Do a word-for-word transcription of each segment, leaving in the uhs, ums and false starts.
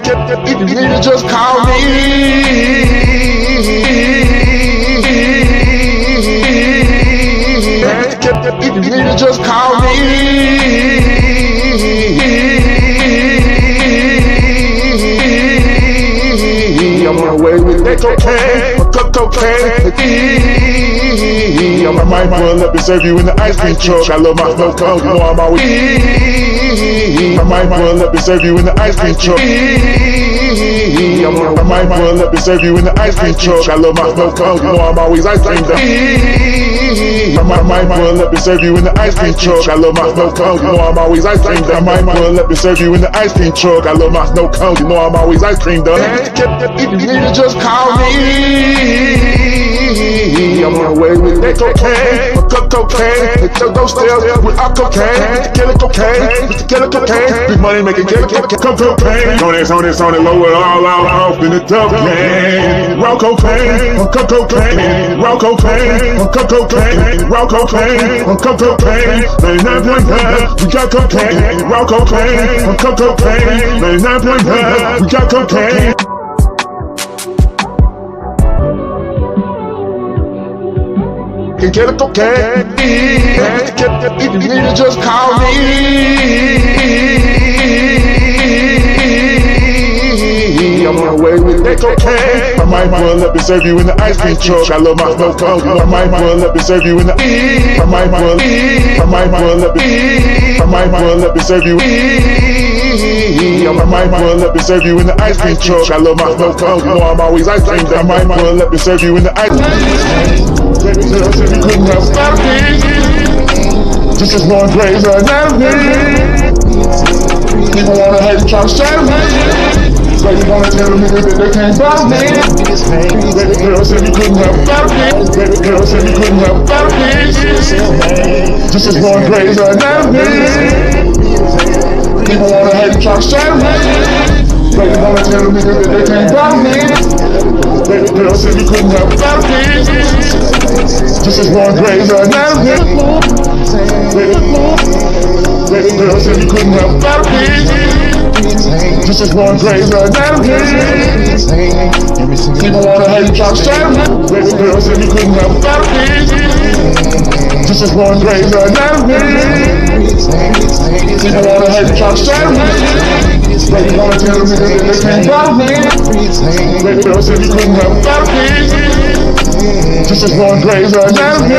If you need to just call me. If you need to just call me. I'm on the way with that cocaine, cocaine. I might pull up and serve you in the ice cream truck. I love my snow cone, you know I'm always. I might pull up and serve you in the ice cream truck. I might pull up and serve you in the ice cream truck. I love my snow cone, you know I'm always ice cream down. I might, might pull up and serve you in the ice cream truck. I love my snow cone, you know I'm always ice cream down. I might pull up and serve you in the ice cream truck. I love my snow cone, you know I'm always ice cream down. If you need to just call me. I'm on the way with that cocaine, cocaine. Take those steps without cocaine. Killer cocaine, killer cocaine. Big money making killer cocaine. On this, on this, on it, lower all out off in the tough game. Raw cocaine, cocaine. Raw cocaine, cocaine. Raw cocaine, cocaine. ninety-nine point five, we got cocaine. Raw cocaine, cocaine. ninety-nine point five, we got cocaine. Get a cocaine. If you need to just call me. I'm on the way with that cocaine. I might pull up and serve you in the ice cream truck. I love my snow cone. I might pull up and serve you in the. I might pull. I might pull up. I might pull up and serve you. I might pull up and serve you in the ice cream truck. I love my snow cone. You know I'm always ice cream. I might pull up and serve you in the ice cream. Baby girl said we couldn't have stopped me. Just as one crazy anatomy. People wanna hate and try to shatter me. Baby wanna tell them niggas that they can't stop me. Baby girl said we couldn't have stopped me. Baby girl said we couldn't have stopped me. Just as one crazy anatomy. People wanna hate and try to shatter me. Baby wanna tell them niggas that they can't stop me. Baby girl said we couldn't have stopped me. Just as one crazy anatomy. Baby girl said we couldn't have stopped me. Just as one crazy anatomy. People wanna hate and try to shatter me. Baby girl said we couldn't have stopped me. Just as one crazy anatomy. People wanna hate and try to shatter me. Baby wanna tell them niggas that they can't stop me. Baby girl said we couldn't have stopped me. Just as one crazy anatomy.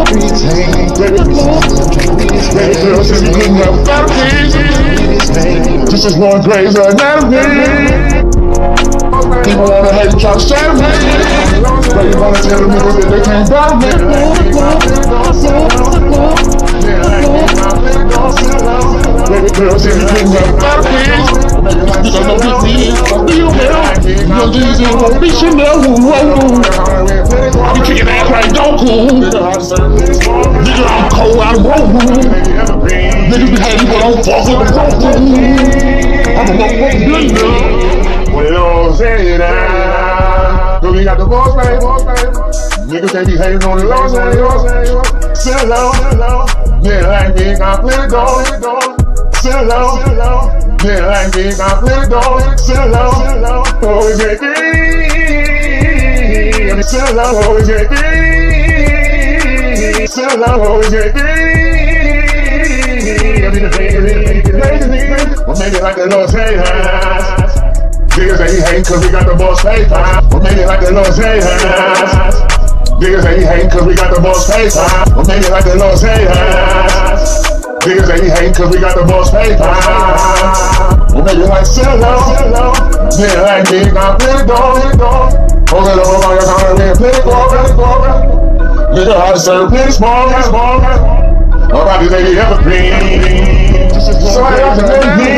Baby girl said we couldn't have stopped me. Just as one crazy anatomy. People wanna hate and try to shatter me. Baby wanna tell them niggas that they can't stop me. Baby girl said we couldn't have stopped me. You don't know this is real hell. You know this is a bitch in there. I'm kicking ass like Goku. Nigga, I'm cold out of road. Niggas be hating but don't fuck with the road. I'm a motherfucking billionaire. Well, you know what I'm saying now. Cause we got the boss, baby, boss, baby. Niggas can't be hating on the law, say, yo. Sit low, nigga like me, got plenty dough. Sit low, nigga like me, got plenty dough. Sit low, always get me. Sit low, always get me. Sit low, always get me. I mean the baby, baby, well maybe like the Lord say hi. Niggas say he hatin' cause we got the boss paper. Or maybe like the Lord say hi. Niggas say he hatin' cause we got the boss paper. Or maybe like the Lord say hi. Niggas say he hatin' cause we got the boss paper. Or maybe like sell out. Nigga like me got plenty dough. Hold it over my account and plenty dough. Nigga how to serve plenty small. About this lady evergreen. So I got to make me.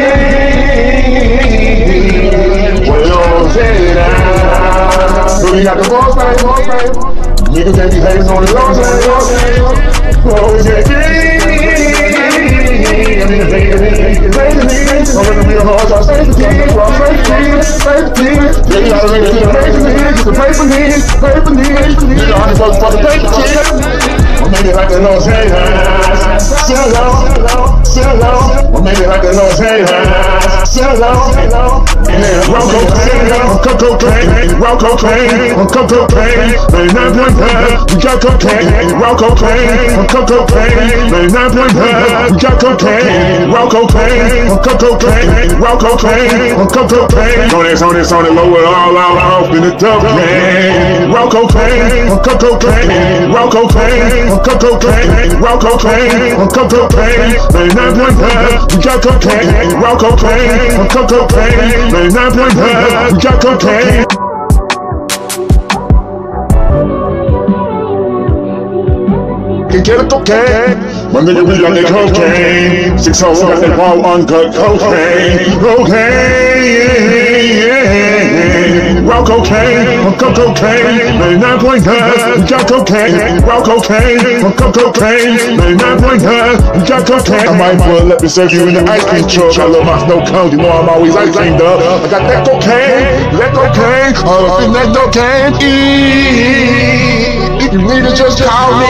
Well, you don't say that. So we got the boss, baby, boss, baby. Niggas can't be hating on the Lord, baby. Always get me. I mean, the baby, baby, baby. I'm in the real hard, so I stay the king. So I stay the king, stay the king. Yeah, you gotta make it to the paper, nigga. The paper, nigga. Paper, nigga. Nigga, honey, fuck, fuck the paper, kid. Or maybe like the Lord say hi. Sit low, sit low. Or maybe like the Lord say hi. Sit low, rock cocaine, on cut cocaine, rock cocaine, on cut cocaine, ninety-nine point five, we got cocaine, rock cocaine, on cut cocaine, ninety-nine point five, we got cocaine, rock cocaine, on cut cocaine, rock cocaine, on cut cocaine, on this, on this, on it, low it all out, off in the top game, rock cocaine, on cut cocaine, rock cocaine, on cut cocaine, rock cocaine, on cut cocaine, ninety-nine point five, we got cocaine, rock cocaine, on cut cocaine, ninety-nine point five, we got cocaine. Can get a cocaine, my nigga we got that cocaine. Six hoes got that raw uncut cocaine, cocaine, raw cocaine, uncut cocaine, ninety-nine point five, we got cocaine, raw cocaine, uncut cocaine, ninety-nine point five, we got cocaine. I might pull up and serve you in the ice cream truck. I love my snow cones, you know I'm always ice creamed up. I got that cocaine, that cocaine, all up in that cocaine. If you need it, just call me.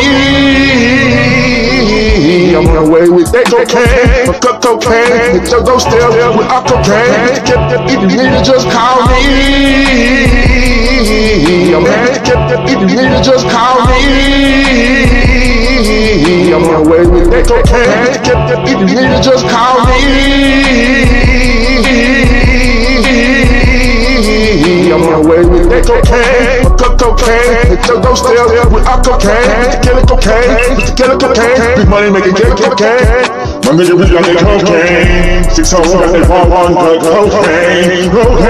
I'm on the way with that cocaine, cut cocaine, hit your doorstep with our cocaine. If you need it, just call me. If you need it, just call me. I'm on the way with that cocaine. If you need it, just call me. I'm on the way with that cocaine, cut cocaine, hit your doorstep with our cocaine. Killer cocaine, Mister Killer cocaine, big money making killer cocaine. My nigga we got that cocaine, six hoes got that raw uncut cocaine,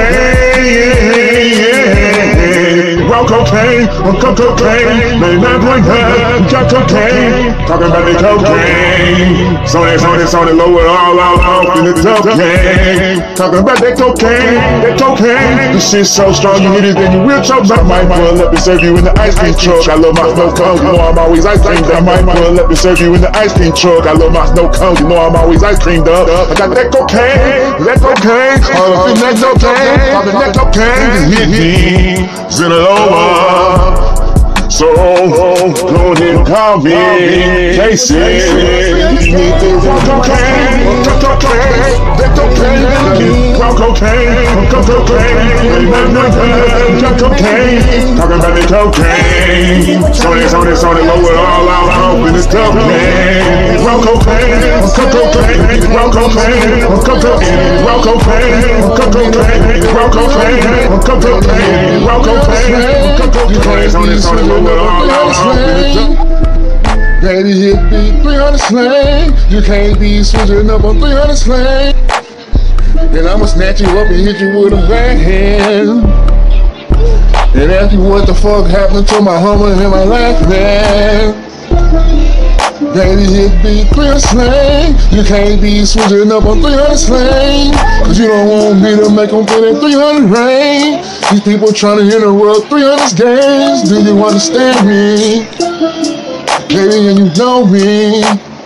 cocaine, raw cocaine, uncut cocaine, ninety-nine point five, we got cocaine. Talking about that cocaine, so that's on it, on it, low it all out, off in the top game. Talking about that cocaine, that cocaine, this shit's so strong you hit it then you will choke. I might pull up and serve you in the ice cream truck. I love my snow cones, you know I'm always ice creamed up. I might pull up and serve you in the ice cream truck. I love my snow cones, you know I'm always ice creamed up. I got that cocaine, that cocaine, all up in that cocaine, all in that cocaine, hit me, send it over. So, go ahead and call me, Casey. You need this cocaine, cut cocaine, that cocaine, rock cocaine, cut cocaine, cut cocaine, talking about the cocaine. So this, on this, on it, low it all out, off in this cocaine. Rock cocaine, cut cocaine, rock cocaine, cut cocaine, rock cocaine, cut cocaine, rock cocaine, cut cocaine, rock cocaine, cut cocaine. On this, on it, low it all out, off in this cocaine. Daddy hit me three hundred slang. You can't be switching up on three hundred slang. Then I'ma snatch you up and hit you with a backhand. And ask you what the fuck happened to my Hummer and my last man. Daddy hit me three hundred slang. You can't be switching up on three hundred slang. Cause you don't want me to make them feel that three hundred rain. These people trying to interrupt three hundred games. Do you understand me? Baby, and you know me.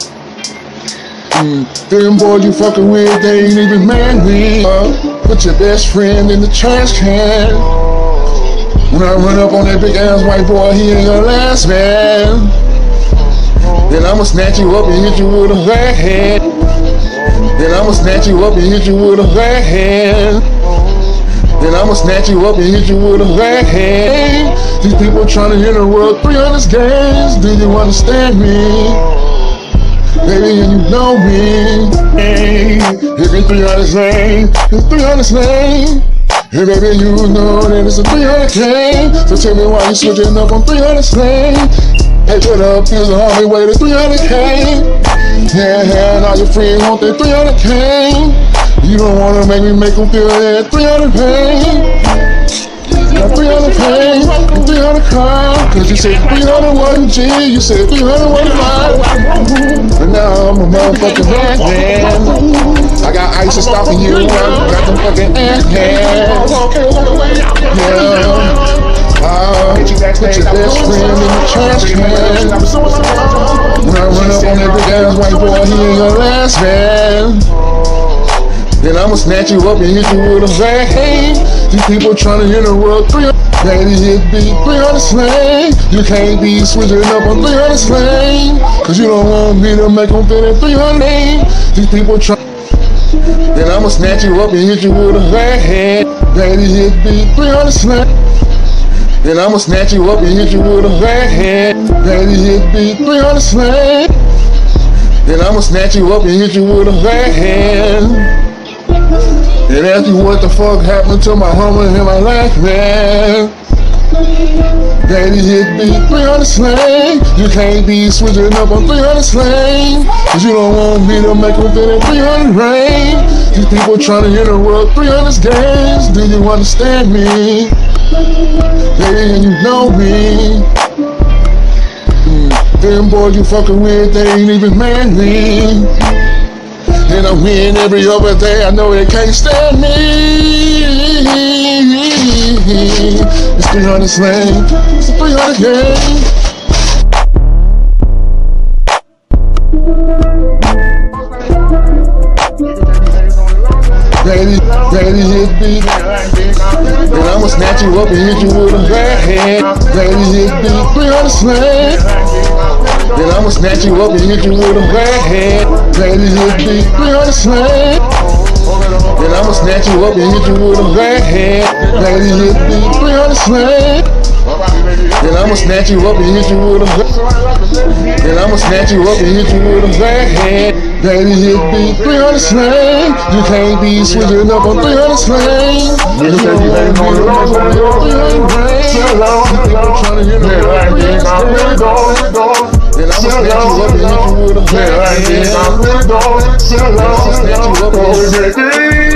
Mm, them boys you fucking with, they ain't even married. Uh, put your best friend in the trash can. When I run up on that big ass white boy, he ain't your last man. Then I'ma snatch you up and hit you with a backhand. Then I'ma snatch you up and hit you with a backhand. Then I'ma snatch you up and hit you with a backhand. These people trying to interrupt three hundred games. Do you understand me? Baby, and you know me. Hey, hit me three hundred slang. It's three hundred slang. Hey baby, you know that it's a three hundred K. So tell me why you switching up on three hundred slang. Hey, put up, here's a homie way to three hundred K. Yeah, yeah, now your friends want that three hundred K. You don't wanna make me make them feel that three hundred pain. Got three hundred pain, and three hundred crime. Cause you said three hundred one G, you said three hundred one five. But now I'm a motherfucking bad man. I got ice and stopping you, I got them fucking ass hands. Yeah. Uh, put your best friend in the trash can. When I run up on that big ass white boy, he ain't your last man. Then I'ma snatch you up and hit you with a bang. These people trying to interrupt three hundred. Daddy hit me three hundred slang. You can't be switching up on three hundred slang. Cause you don't want me to make them feel that three hundred. These people trying. Then I'ma snatch you up and hit you with a bad. Baby, hit beat three hundred slang. Then I'ma snatch you up and hit you with a bad. Baby, hit beat three hundred slang. Then I'ma snatch you up and hit you with a bad. And ask you what the fuck happened to my hummer and my life, man. Daddy hit me three hundred slang. You can't be switching up on three hundred slang, cause you don't want me to make within that three hundred range. These people trying to interrupt three hundred games. Do you understand me? Daddy, and you know me. Mm. Them boys you fucking with, they ain't even manly. And I win every other day, I know they can't stand me. It's three hundred slang, it's a three hundred game. Daddy, daddy hit me. Then I'ma snatch you up and hit you with a bad hand. Daddy hit me, three hundred slang. Then I'ma snatch you up and hit you with a bad hand. Daddy hit me, three hundred slang. Then I'ma snatch you up and hit you with a bad hand. Daddy hit me, three hundred slang. Then I'ma snatch you up and hit you with a bad. Then I'ma snatch you up and hit you with a bad hand. Daddy hit me, three hundred slang. You can't be switching up on three hundred slang. You can't be hating on the road, three hundred range. People trying to hit me like this. Then I'ma snatch you up and hit you with a bad hand. I'ma snatch you up and hit you.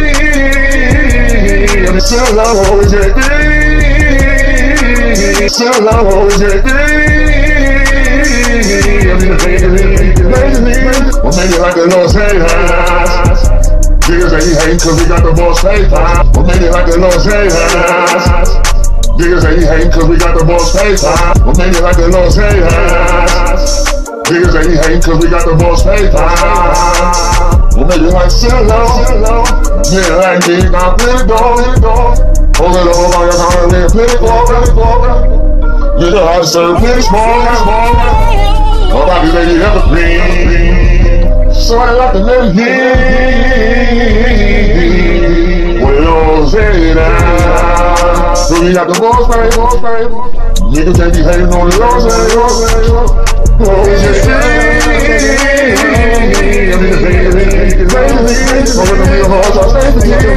Sell out, always get me. Sell out, always get me. I mean, the baby, baby. Well, maybe like the Lord's haters. Niggas ain't hating cause we got the boss paper. Well, maybe like the Lord's haters. Niggas ain't hating cause we got the boss paper. Well, maybe like the Lord's haters. Niggas ain't hating cause we got the boss paper. Well, maybe like sell out. Yeah, like me, not really go, really go. Hold it over by your heart, really play go, really go. You know how to serve this small, small. Nobody lady evergreen. So I like to let him. Well, say that. So we got the boss, baby, boss, baby. Niggas can't be hating on the Lord, say, Lord, say, Lord. Oh, yeah. I mean, the baby, baby, baby. Over the real heart, I say, pray for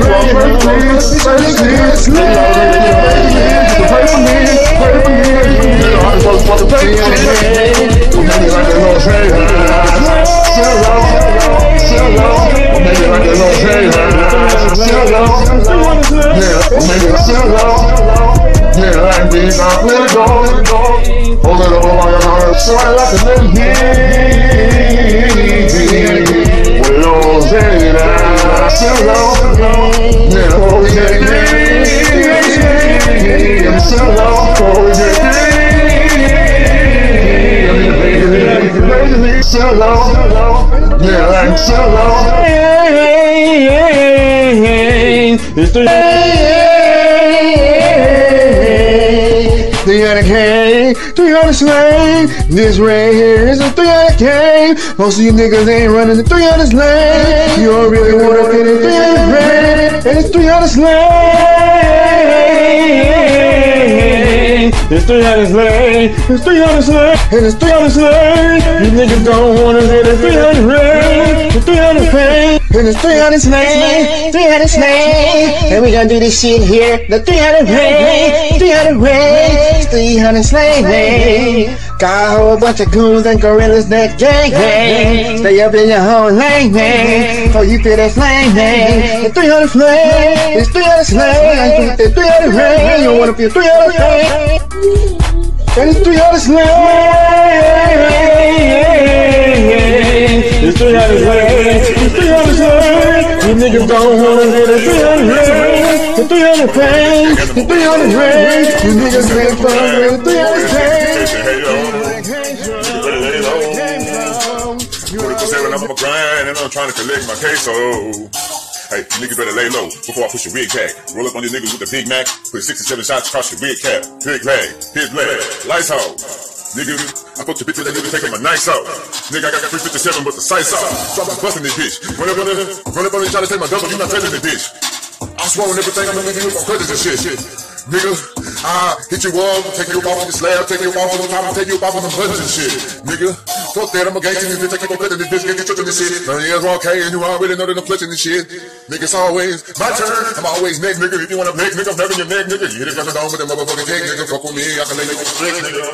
me, pray for me. You know how to work for the baby. Maybe like the Lord's haters. Sell out, sell out. Maybe like the Lord's haters. Sell out. Yeah, maybe sell out. Yeah, like me, not really go, really go. Hold it over my heart, so I like to let him. Well, say that. Sell out. Yeah, oh, yeah, yeah. Sell out, oh, yeah, yeah. Sell out. Yeah, like sell out. It's the three hundred K, three hundred slang. This right here is a three hundred K. Most of you niggas ain't running the three hundred slang. You don't really wanna fit in three hundred grand. And it's three hundred slang. It's three hundred slang. It's three hundred slang. And it's three hundred slang. You niggas don't wanna fit in three hundred grand. It's three hundred slang. And it's three hundred slang. three hundred slang. And we gonna do this shit here. The three hundred range. three hundred range. three hundred slang. Got a whole bunch of goons and gorillas that gang gang. Stay up in your own lane, man. So you feel that slang, man. It's three hundred slang. It's three hundred slang. It's three hundred range. You don't wanna feel three hundred slang. And it's three hundred slang. It's three hundred slang. It's three hundred slang. You niggas don't wanna feel that three hundred range. It's three hundred range. It's three hundred range. You niggas ain't fun with three hundred range. twenty-four seven, I'm grind and I'm trying to collect my queso. Hey, niggas better lay low before I push your wig back. Roll up on your niggas with the Big Mac, put sixty-seven shots across your wig cap. Big leg, his leg, lights out. Nigga, I fucked your bitch with that nigga taking my nights out. Nigga, I got three fifty-seven, but the sights out. So I'm busting this bitch. Run up on it, run up on it, try to take my double, you not taking the bitch. I swore on everything, I'm gonna give you my credits and shit, shit. Nigga, I hit you up, take you off of the slab, take you off of the top, take you off of the buttons and shit. Nigga, fuck that, I'm a gangster, this bitch, I keep on cutting this bitch, get you tripping this shit. None of you okay, and you already know that I'm clutching this shit. Nigga, it's always my turn, I'm always next, nigga. If you wanna next, nigga, I'm never your neck, nigga. You hit it from the dome with that motherfucking cake, nigga. Fuck with me, I can lay you flick, nigga.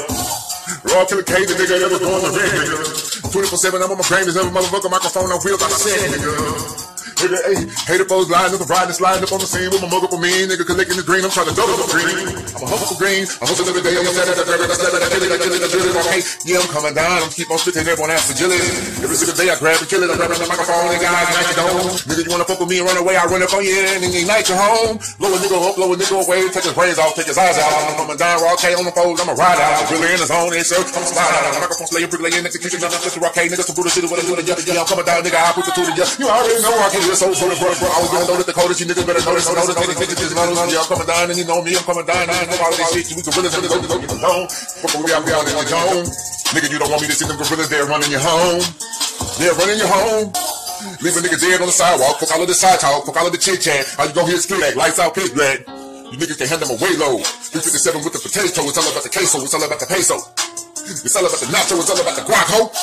Raw to the cage, the nigga, that was going to ring, nigga. twenty-four seven, I'm on my brain, this other motherfucker microphone on wheels, I said, nigga. Nigga, hey, hater foes lying up, riding, sliding up on the scene with my mug up for me, nigga, collecting the green, I'm trying to double the green. I'm a hustle for green, I hustle every day, I'm a setter, I setter, I setter, I kill it, I kill it, I kill it, okay, yeah, I'm coming down, I'm keep on spitting, everyone has to jill it. Every single day I grab and kill it, I grab the microphone, and guys, knock it down. Nigga, you wanna fuck with me and run away, I run up on you, and then ignite your home. Blow a nigga up, blow a nigga away, take his brains off, take his eyes out. I'm coming down, raw K on the fold, I'm a ride out. I'm really in the zone, and sir, I'm slide out. Microphone slayer, bricklaying, execution, I'm just a rock K, nigga, some brutal shit, what I do to you, yeah, I'm coming down, nigga, I put the two to you. You already know I can't just so for the bro, bro. I was gonna know that the coldest, you niggas better notice, so notice, take the bitches, yeah, I'm coming down, and you know me, I'm coming down, I know all this shit, you gorillas, and go, go, get the zone. Fuck we out, we out in the zone. Nigga, you don't want me to see them gorillas, they're running your home. They're running your home. Leave a nigga dead on the sidewalk, fuck all of the side talk, fuck all of the chit chat. All you gon' hear is split lag, lights out, pitch black. You niggas can handle them way low. three fifty-seven with the potato, it's all about the queso, it's all about the peso. It's all about the nacho, it's all about the guac, ho.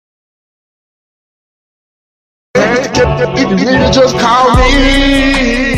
If you need to just call me.